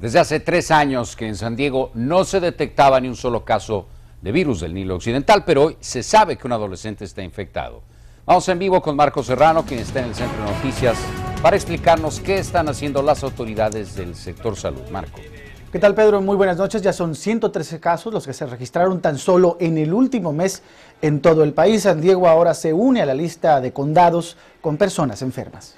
Desde hace 3 años que en San Diego no se detectaba ni un solo caso de virus del Nilo Occidental, pero hoy se sabe que un adolescente está infectado. Vamos en vivo con Marco Serrano, quien está en el Centro de Noticias, para explicarnos qué están haciendo las autoridades del sector salud. Marco. ¿Qué tal, Pedro? Muy buenas noches. Ya son 113 casos los que se registraron tan solo en el último mes en todo el país. San Diego ahora se une a la lista de condados con personas enfermas.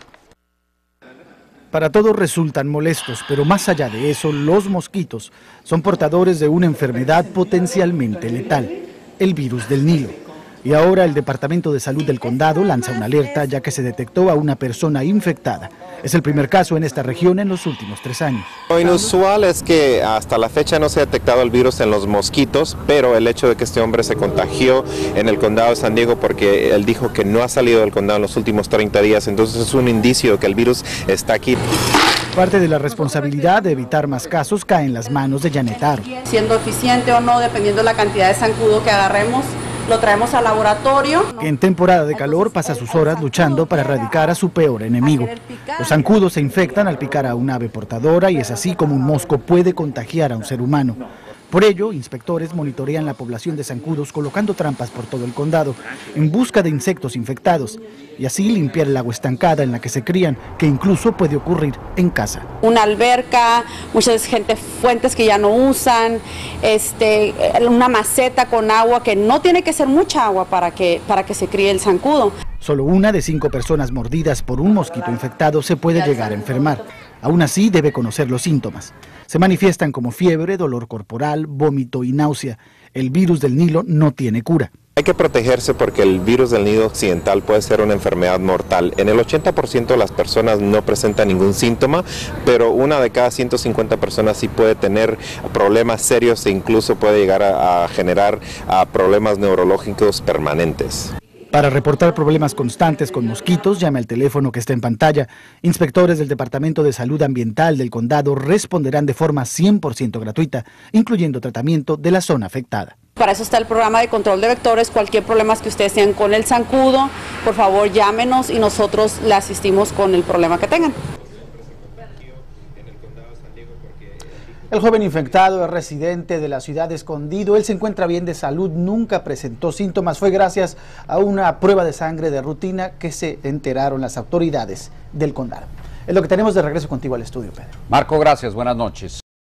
Para todos resultan molestos, pero más allá de eso, los mosquitos son portadores de una enfermedad potencialmente letal, el virus del Nilo. Y ahora el Departamento de Salud del Condado lanza una alerta ya que se detectó a una persona infectada. Es el primer caso en esta región en los últimos 3 años. Lo inusual es que hasta la fecha no se ha detectado el virus en los mosquitos, pero el hecho de que este hombre se contagió en el condado de San Diego porque él dijo que no ha salido del condado en los últimos 30 días, entonces es un indicio de que el virus está aquí. Parte de la responsabilidad de evitar más casos cae en las manos de Janet Aro. Siendo eficiente o no, dependiendo de la cantidad de zancudo que agarremos, lo traemos al laboratorio. Que en temporada de calor pasa sus horas luchando para erradicar a su peor enemigo. Los zancudos se infectan al picar a un ave portadora y es así como un mosco puede contagiar a un ser humano. Por ello, inspectores monitorean la población de zancudos colocando trampas por todo el condado en busca de insectos infectados y así limpiar el agua estancada en la que se crían, que incluso puede ocurrir en casa. Una alberca, fuentes que ya no usan, una maceta con agua que no tiene que ser mucha agua para que se críe el zancudo. Solo 1 de 5 personas mordidas por un mosquito infectado se puede llegar a enfermar. Aún así, debe conocer los síntomas. Se manifiestan como fiebre, dolor corporal, vómito y náusea. El virus del Nilo no tiene cura. Hay que protegerse porque el virus del Nilo Occidental puede ser una enfermedad mortal. En el 80% de las personas no presenta ningún síntoma, pero 1 de cada 150 personas sí puede tener problemas serios e incluso puede llegar a generar problemas neurológicos permanentes. Para reportar problemas constantes con mosquitos, llame al teléfono que está en pantalla. Inspectores del Departamento de Salud Ambiental del condado responderán de forma 100% gratuita, incluyendo tratamiento de la zona afectada. Para eso está el programa de control de vectores. Cualquier problema que ustedes tengan con el zancudo, por favor llámenos y nosotros le asistimos con el problema que tengan. El joven infectado es residente de la ciudad de Escondido. Él se encuentra bien de salud, nunca presentó síntomas. Fue gracias a una prueba de sangre de rutina que se enteraron las autoridades del condado. Es lo que tenemos. De regreso contigo al estudio, Pedro. Marco, gracias. Buenas noches.